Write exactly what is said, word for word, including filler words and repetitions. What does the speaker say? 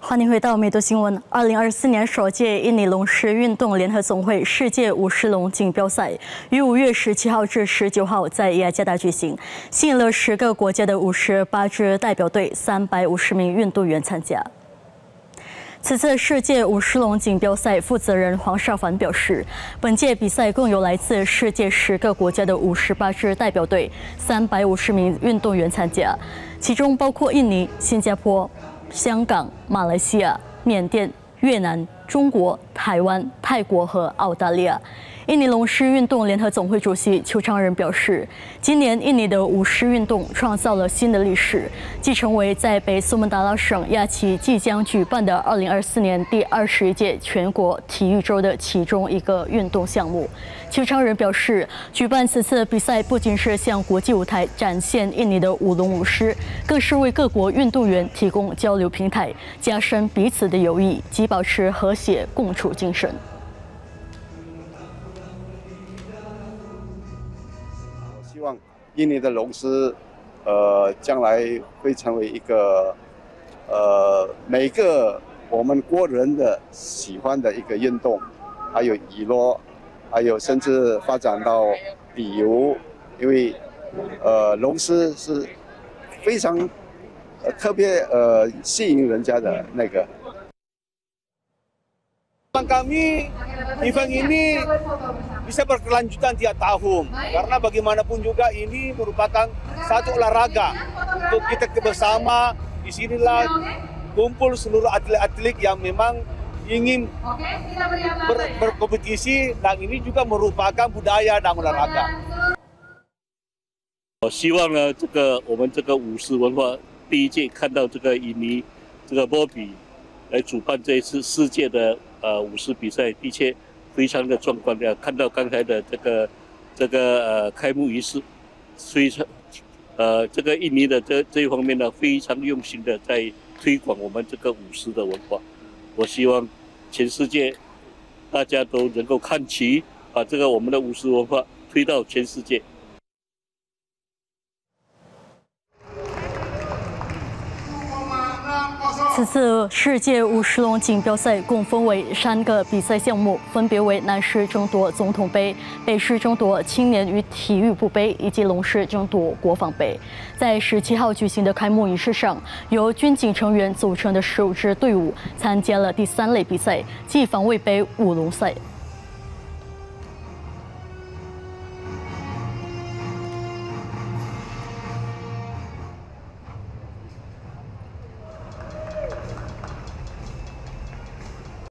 欢迎回到美都新闻。二零二四年首届印尼龙狮运动联合总会世界舞狮龙锦标赛于五月十七号至十九号在雅加达举行，吸引了十个国家的五十八支代表队、三百五十名运动员参加。 此次世界舞狮龙锦标赛负责人黄少凡表示，本届比赛共有来自世界十个国家的五十八支代表队、三百五十名运动员参加，其中包括印尼、新加坡、香港、马来西亚、缅甸、越南、中国、台湾、泰国和澳大利亚。 印尼龙狮运动联合总会主席邱昌仁表示，今年印尼的舞狮运动创造了新的历史，既成为在北苏门答腊省亚齐即将举办的二零二四年第二十一届全国体育周的其中一个运动项目。邱昌仁表示，举办此次比赛不仅是向国际舞台展现印尼的舞龙舞狮，更是为各国运动员提供交流平台，加深彼此的友谊及保持和谐共处精神。 希望印尼的龙狮，呃，将来会成为一个，呃，每个我们国人的喜欢的一个运动，还有娱乐，还有甚至发展到旅游，因为，呃，龙狮是非常，呃，特别呃吸引人家的那个。 Kami event ini bisa berkelanjutan tiap tahun karena bagaimanapun juga ini merupakan satu olahraga untuk kita bersama. Di sinilah kumpul seluruh atlet-atlet yang memang ingin ber, berkompetisi dan ini juga merupakan budaya dan olahraga. 我希望呢，这个我们这个舞狮文化第一届看到这个印尼这个波比来主办这一次世界的。 呃，舞狮比赛的确非常的壮观的，看到刚才的这个这个呃开幕仪式，非常呃这个印尼的这这一方面呢，非常用心的在推广我们这个舞狮的文化。我希望全世界大家都能够看齐，把这个我们的舞狮文化推到全世界。 此次世界舞狮龙锦标赛共分为三个比赛项目，分别为男狮争夺总统杯、北狮争夺青年与体育部杯，以及龙狮争夺国防杯。在十七号举行的开幕仪式上，由军警成员组成的十五支队伍参加了第三类比赛，即防卫杯舞龙赛。